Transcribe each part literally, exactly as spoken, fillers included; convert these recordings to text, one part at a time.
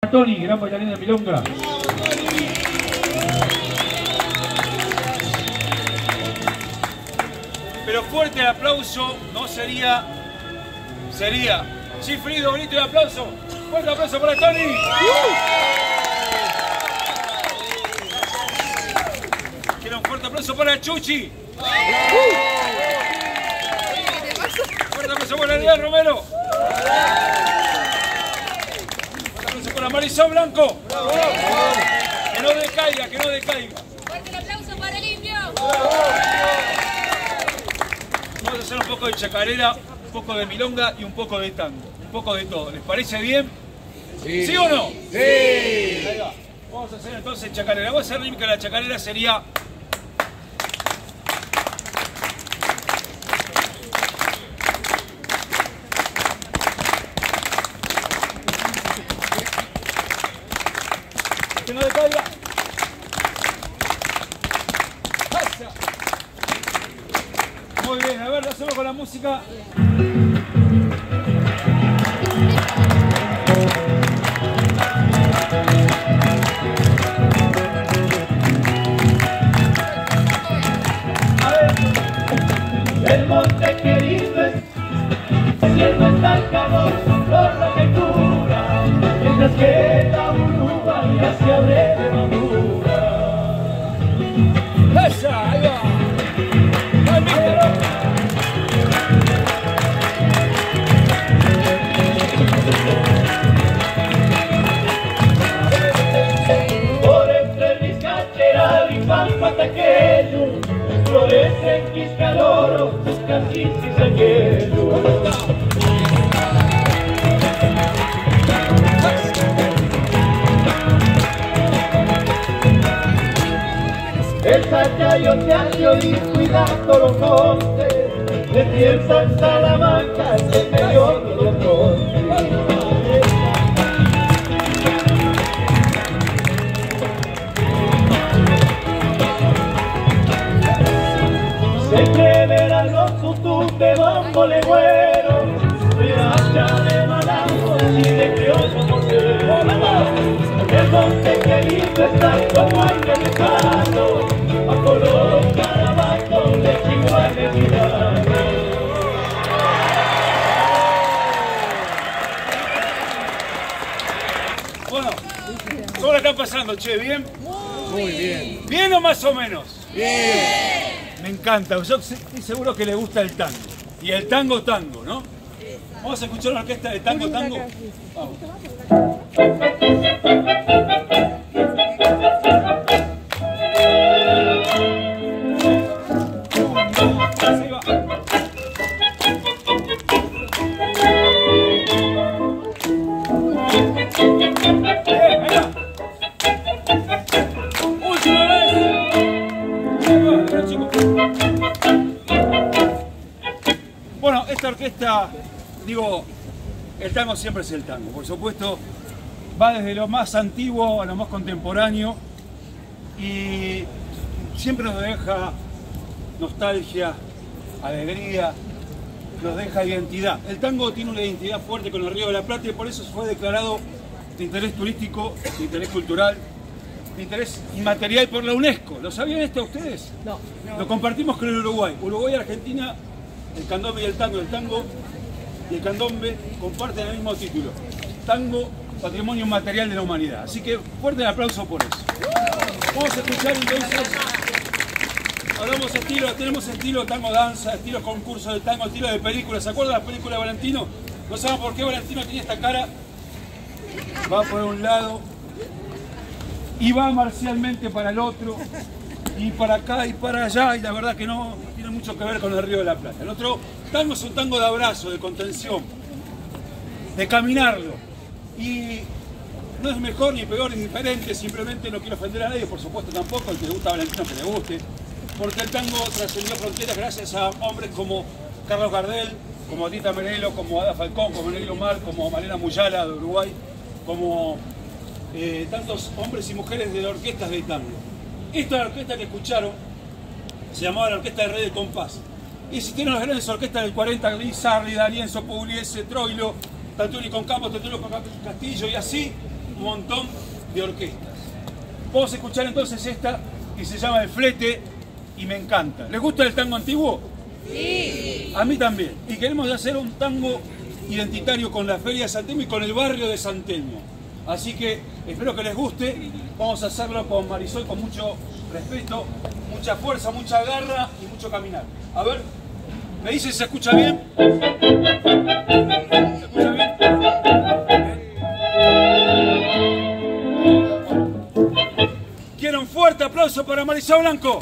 Tony, gran bailarín de milonga. Pero fuerte el aplauso, no sería, sería chiflido, bonito el aplauso. Fuerte aplauso para Tony. Quiero un fuerte aplauso para Chuchi. Fuerte aplauso para Ariel Romero. Fuerte aplauso para Marisol Blanco. Que no decaiga, que no decaiga. Fuerte el aplauso para el Indio. Vamos a hacer un poco de chacarera, un poco de milonga y un poco de tango. Un poco de todo. ¿Les parece bien? ¿Sí, ¿Sí o no? Sí. Ahí va. Vamos a hacer entonces chacarera. Vamos a hacer rítmica. La chacarera sería... Que no decaiga. ¡Pasa! Muy bien, a ver, lo hacemos con la música. A ver. El monte querido es siendo está calor, flor que cura, mientras que la uruga ya se abre de madura. ¡Esa! Ahí va. Por entre mis cacheras y pampa taqueño, florecen quiscaloro, sus casis y saqueños. El sayayo te hace oír cuidando los montes, de piensa en Salamanca, en medio de los montes. Se verán los tutus de bambo legüero, de hacha de malambo y de criollo mortero. El monte querido está como aire lejano, bajo los carabatos de Chihuahua mirando. Bueno, ¿cómo la están pasando, che? ¿Bien? Muy bien. ¿Bien o más o menos? Bien. Me encanta, yo estoy seguro que le gusta el tango. Y el tango, tango, ¿no? Vamos a escuchar una orquesta de tango, tango. Vamos. Así va. Bien, ahí va. Última vez. Ahí va, ahora, chicos. Bueno, esta orquesta, digo, el tango siempre es el tango, por supuesto, va desde lo más antiguo a lo más contemporáneo y siempre nos deja nostalgia, alegría, nos deja identidad. El tango tiene una identidad fuerte con el Río de la Plata y por eso fue declarado de interés turístico, de interés cultural, de interés inmaterial por la UNESCO. ¿Lo sabían esto ustedes? No. Lo compartimos con el Uruguay. Uruguay y Argentina, el candombe y el tango, el tango y el candombe comparten el mismo título. Tango, patrimonio inmaterial de la humanidad. Así que fuerte el aplauso por eso. Vamos a escuchar entonces. Hablamos estilo, tenemos estilo tango danza, estilo concurso de tango, estilo de película. ¿Se acuerdan de la película de Valentino? ¿No saben por qué Valentino tiene esta cara? Va por un lado y va marcialmente para el otro y para acá y para allá, y la verdad que no tiene mucho que ver con el Río de la Plata. El otro tango es un tango de abrazo, de contención, de caminarlo, y no es mejor ni peor ni diferente, simplemente no quiero ofender a nadie, por supuesto tampoco, el que le gusta a Valentino que le guste, porque el tango trascendió fronteras gracias a hombres como Carlos Gardel, como Tita Merelo, como Ada Falcón, como Negro Mar, como Malena Muyala de Uruguay, como eh, tantos hombres y mujeres de orquestas de tango. Esta orquesta que escucharon se llamaba la Orquesta de Rey del Compás. Y existieron las grandes orquestas del cuarenta, Sarli, D'Arienzo, Pugliese, Troilo, Tantuni con Campos, Tantuni con Castillo, y así un montón de orquestas. Vamos a escuchar entonces esta que se llama El Flete y me encanta. ¿Les gusta el tango antiguo? Sí. A mí también. Y queremos hacer un tango identitario con la Feria de San Telmo y con el barrio de San Telmo. Así que espero que les guste. Vamos a hacerlo con Marisol con mucho respeto, mucha fuerza, mucha garra y mucho caminar. A ver, ¿me dicen si se escucha bien? ¿Se escucha bien? Quiero un fuerte aplauso para Marisol Blanco.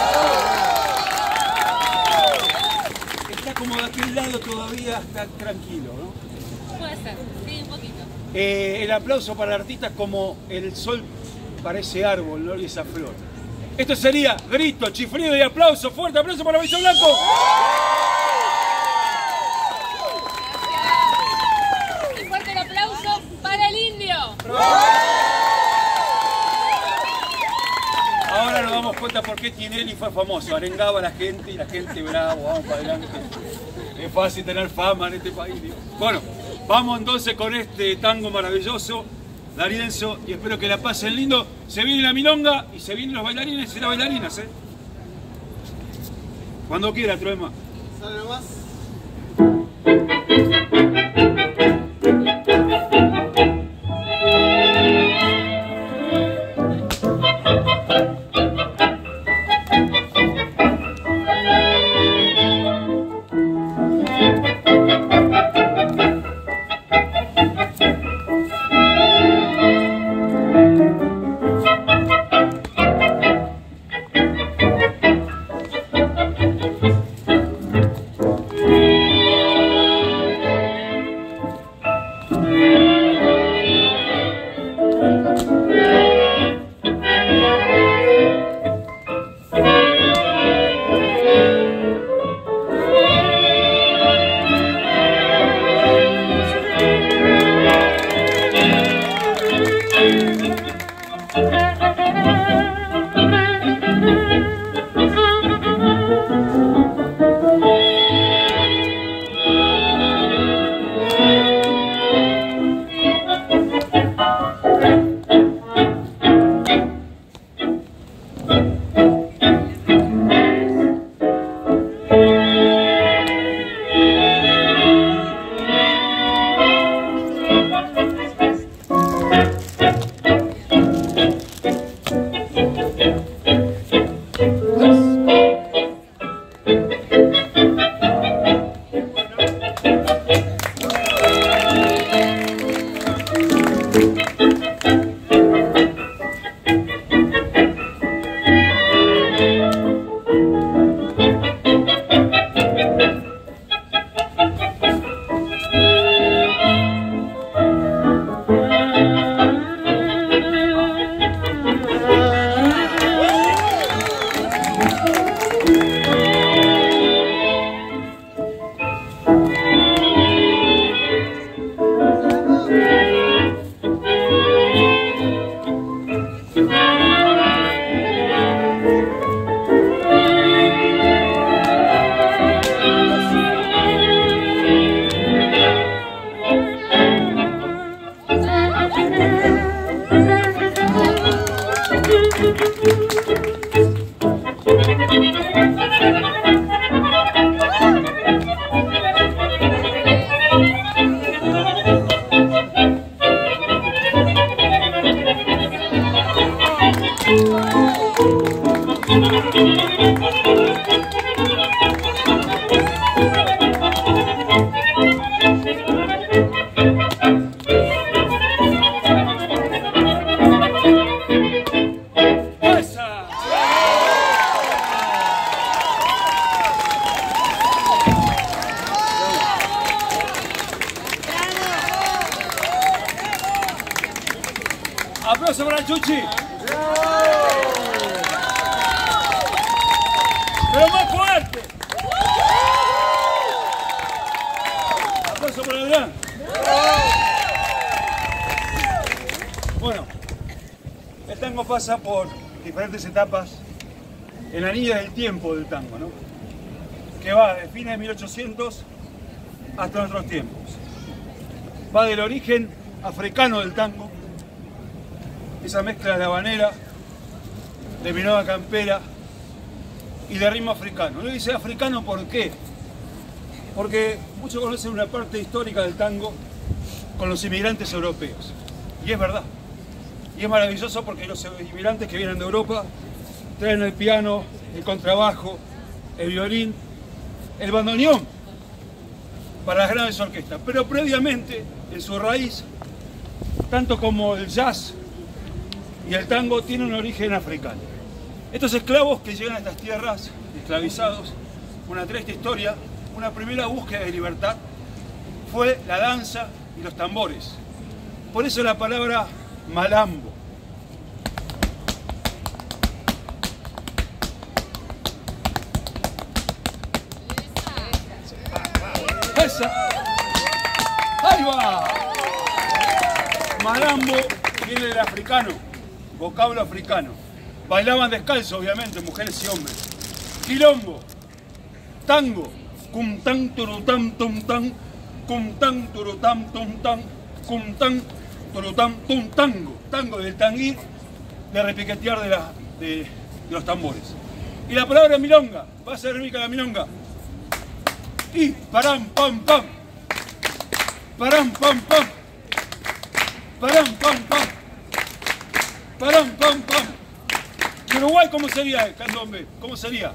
Está como de aquel lado todavía, está tranquilo, ¿no? Puede ser, sí, un poquito. Eh, el aplauso para artistas como El Sol parece árbol, ¿no? Y esa flor. Esto sería grito, chiflido y aplauso. Fuerte aplauso para Marisol Blanco. Y fuerte el aplauso para el indio. Ahora nos damos cuenta por qué Tinelli fue famoso. Arengaba a la gente y la gente bravo, vamos para adelante. Es fácil tener fama en este país, ¿no? Bueno, vamos entonces con este tango maravilloso, D'Arienzo, y espero que la pasen lindo. Se viene la milonga y se vienen los bailarines y las bailarinas, ¿eh? Cuando quiera, Troema. Sale nomás. Aplauso para el Chuchi. Pero más fuerte. Aplauso para Adrián. Bueno, el tango pasa por diferentes etapas en la línea del tiempo del tango, ¿no? Que va de fines de mil ochocientos hasta nuestros tiempos. Va del origen africano del tango, esa mezcla de habanera, de milonga campera y de ritmo africano. No dice africano, ¿por qué? Porque muchos conocen una parte histórica del tango con los inmigrantes europeos. Y es verdad. Y es maravilloso porque los inmigrantes que vienen de Europa traen el piano, el contrabajo, el violín, el bandoneón para las grandes orquestas. Pero previamente, en su raíz, tanto como el jazz y el tango tienen un origen africano. Estos esclavos que llegan a estas tierras, esclavizados, una triste historia, una primera búsqueda de libertad fue la danza y los tambores. Por eso la palabra malambo. ¡Esa! ¡Ahí va! Malambo viene del africano, vocablo africano. Bailaban descalzo, obviamente, mujeres y hombres. Quilombo, tango, cum tan turutam tum tan, cum tan turutam tum tan, cum tan turutam tum tango. Tango del tanguir, de repiquetear de, la, de, de los tambores. Y la palabra milonga, va a ser rítmica la milonga. Y param pam pam, param pam pam, param pam pam, param pam pam. ¿En Uruguay cómo sería el candombe? ¿Cómo sería?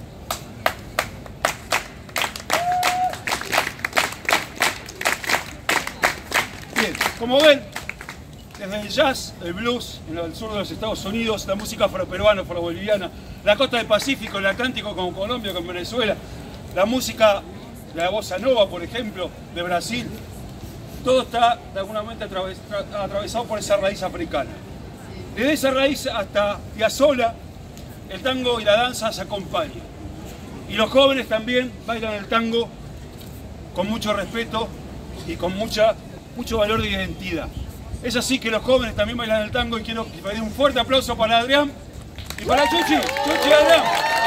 Bien, como ven, desde el jazz, el blues, en el sur de los Estados Unidos, la música afroperuana, afroboliviana, la costa del Pacífico, el Atlántico con Colombia, con Venezuela, la música de la bossa nova, por ejemplo, de Brasil, todo está de alguna manera atraves, atravesado por esa raíz africana. Desde esa raíz hasta Piazzolla, el tango y la danza se acompañan. Y los jóvenes también bailan el tango con mucho respeto y con mucha, mucho valor de identidad. Es así que los jóvenes también bailan el tango y quiero pedir un fuerte aplauso para Adrián y para Chuchi. Chuchi y Adrián.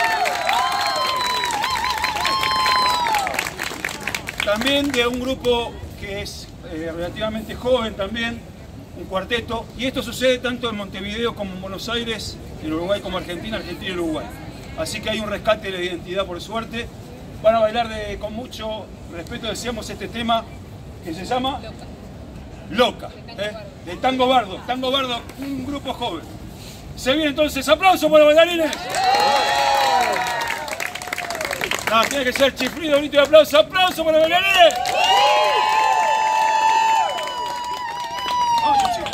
También de un grupo que es eh, relativamente joven también, un cuarteto, y esto sucede tanto en Montevideo como en Buenos Aires, en Uruguay como Argentina, Argentina y Uruguay. Así que hay un rescate de la identidad por suerte. Van a bailar de, con mucho respeto, decíamos, este tema que se llama Loca, ¿eh? de Tango Bardo. Tango Bardo, un grupo joven. Se viene entonces, aplauso para los bailarines. No, tiene que ser chiflido, bonito y aplauso. ¡Aplauso para los bailarines! Vamos, Chuchi.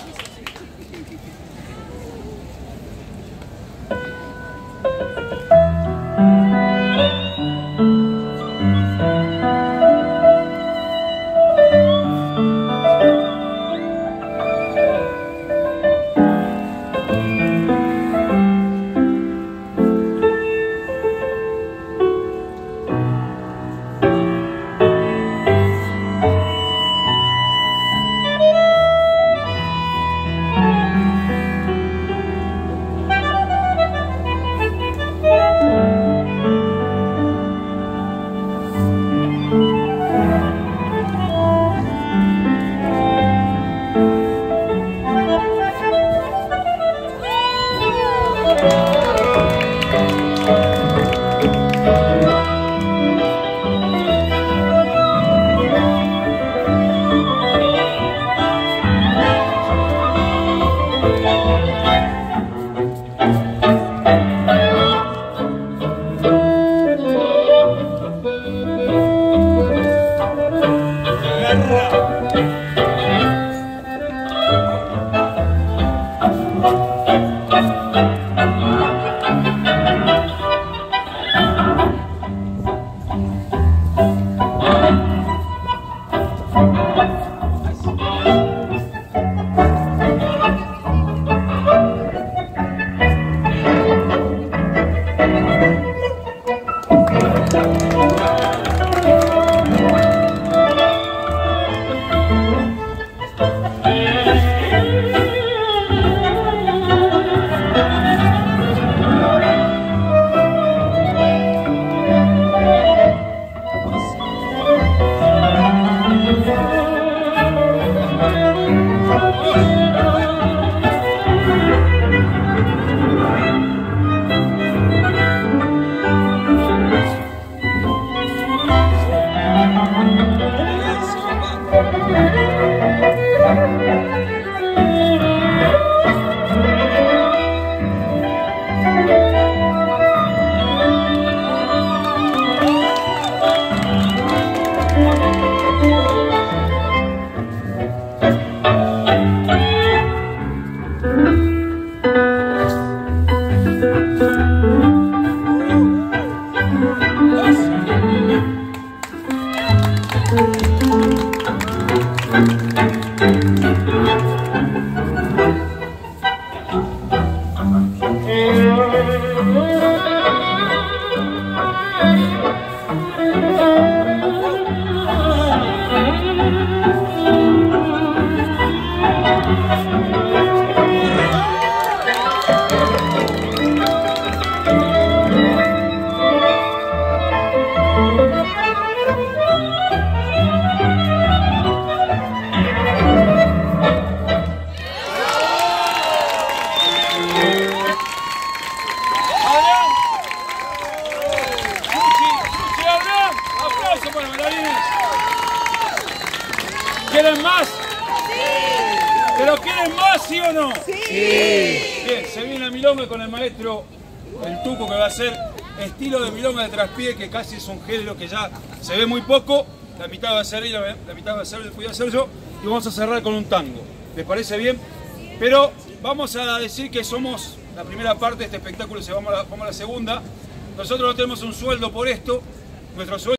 quieren más? ¿Pero quieren más, sí o no? Sí. Bien, se viene la milonga con el maestro, el Tuco, que va a hacer estilo de milonga de traspié, que casi es un género que ya se ve muy poco. La mitad va a ser ella, la mitad va a ser, voy a hacer yo, y vamos a cerrar con un tango. ¿Les parece bien? Pero vamos a decir que somos la primera parte de este espectáculo, se vamos a la, vamos a la segunda. Nosotros no tenemos un sueldo por esto, nuestro sueldo